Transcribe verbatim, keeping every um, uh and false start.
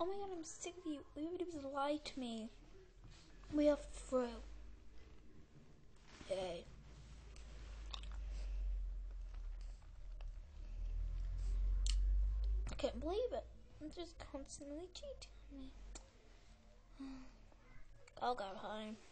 Oh my god, I'm sick of you. Everybody was lie to me. We are through. Yay. I can't believe it. I'm just constantly cheating on me. I'll go home.